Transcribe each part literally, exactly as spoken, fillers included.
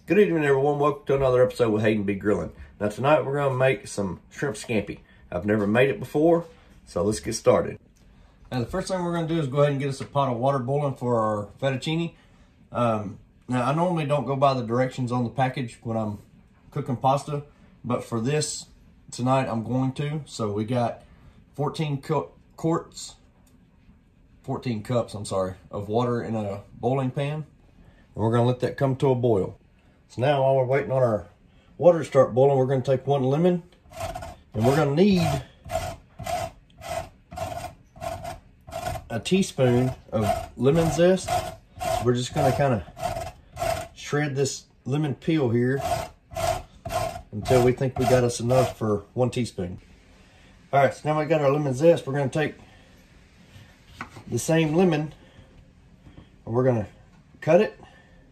Good evening, everyone. Welcome to another episode with Hayden B. Grilling. Now tonight we're going to make some shrimp scampi. I've never made it before, so let's get started. Now the first thing we're going to do is go ahead and get us a pot of water boiling for our fettuccine. Um, now I normally don't go by the directions on the package when I'm cooking pasta, but for this tonight I'm going to. So we got fourteen quarts, fourteen cups, I'm sorry, of water in a boiling pan. And we're going to let that come to a boil. So now while we're waiting on our water to start boiling, we're going to take one lemon and we're going to need a teaspoon of lemon zest. So we're just going to kind of shred this lemon peel here until we think we got us enough for one teaspoon. All right, so now we got our lemon zest. We're going to take the same lemon and we're going to cut it.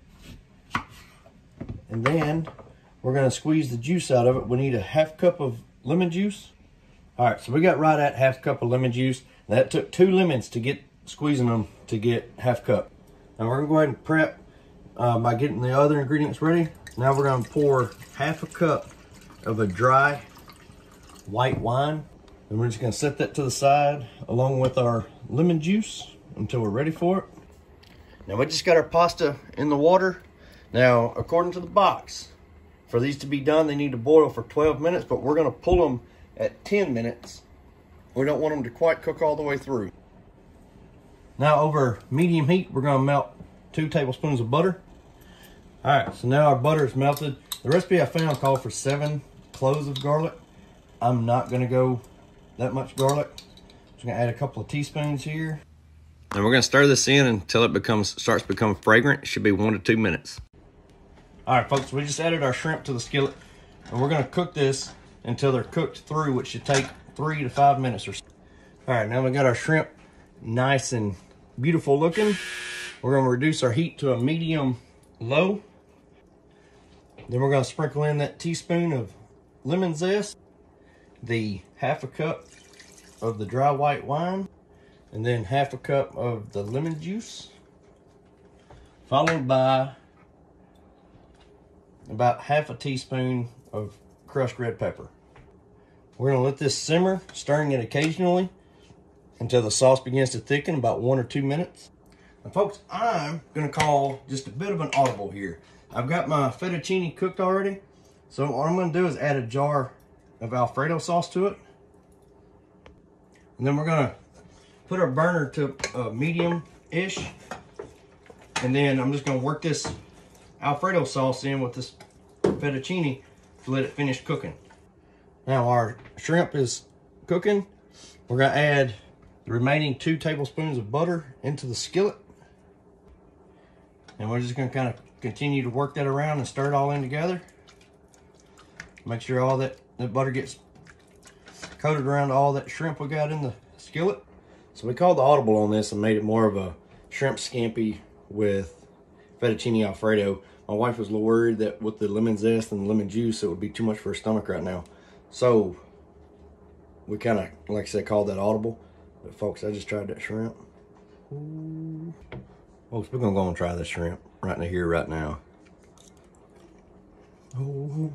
And then we're going to squeeze the juice out of it. We need a half cup of lemon juice. All right, so we got right at half cup of lemon juice. That took two lemons to get squeezing them to get half cup. Now we're going to go ahead and prep uh, by getting the other ingredients ready. Now we're going to pour half a cup of a dry white wine. And we're just going to set that to the side along with our lemon juice until we're ready for it. Now we just got our pasta in the water. Now, according to the box, for these to be done, they need to boil for twelve minutes, but we're going to pull them at ten minutes. We don't want them to quite cook all the way through. Now, over medium heat, we're going to melt two tablespoons of butter. All right, so now our butter is melted. The recipe I found called for seven cloves of garlic. I'm not going to go that much garlic. Just going to add a couple of teaspoons here. And we're going to stir this in until it becomes starts to become fragrant. It should be one to two minutes. All right, folks, we just added our shrimp to the skillet, and we're going to cook this until they're cooked through, which should take three to five minutes or so. All right, now we got our shrimp nice and beautiful looking. We're going to reduce our heat to a medium low. Then we're going to sprinkle in that teaspoon of lemon zest, the half a cup of the dry white wine, and then half a cup of the lemon juice, followed by about half a teaspoon of crushed red pepper. We're going to let this simmer, stirring it occasionally until the sauce begins to thicken, about one or two minutes. And folks, I'm going to call just a bit of an audible here. I've got my fettuccine cooked already, so what I'm going to do is add a jar of Alfredo sauce to it. And then we're going to put our burner to uh, medium-ish, and then I'm just going to work this Alfredo sauce in with this fettuccine to let it finish cooking. Now our shrimp is cooking. We're going to add the remaining two tablespoons of butter into the skillet. And we're just going to kind of continue to work that around and stir it all in together. Make sure all that, that butter gets coated around all that shrimp we got in the skillet. So we called the audible on this and made it more of a shrimp scampi with fettuccine Alfredo. My wife was a little worried that with the lemon zest and the lemon juice, it would be too much for her stomach right now. So we kind of, like I said, called that audible. But folks, I just tried that shrimp. Ooh. Folks, we're gonna go and try this shrimp right in here, right now. Oh,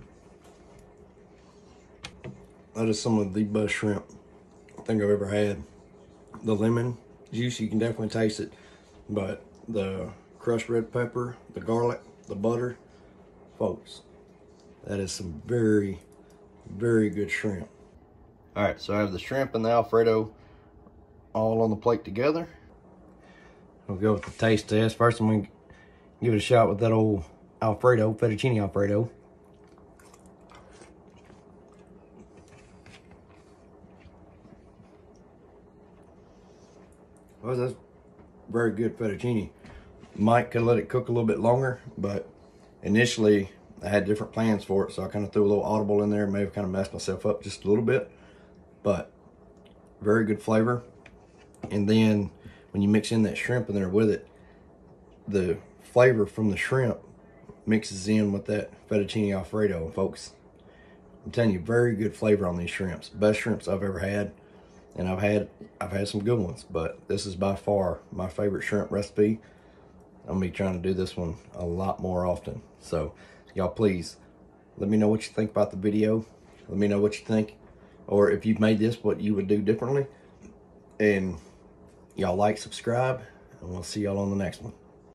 that is some of the best shrimp I think I've ever had. The lemon juice, you can definitely taste it, but the crushed red pepper, the garlic, the butter, folks, that is some very, very good shrimp. All right, so I have the shrimp and the Alfredo all on the plate together. We'll go with the taste test. First, I'm going to give it a shot with that old Alfredo, fettuccine Alfredo. Well, that's very good fettuccine. Might could let it cook a little bit longer, but initially I had different plans for it, so I kind of threw a little audible in there and may have kind of messed myself up just a little bit, but very good flavor. And then when you mix in that shrimp in there with it, the flavor from the shrimp mixes in with that fettuccine Alfredo. And folks, I'm telling you, very good flavor on these shrimps. Best shrimps I've ever had. And I've had I've had some good ones, but this is by far my favorite shrimp recipe. I'm gonna be trying to do this one a lot more often. So y'all please let me know what you think about the video. Let me know what you think, or if you've made this, what you would do differently. And y'all like, subscribe, and we'll see y'all on the next one.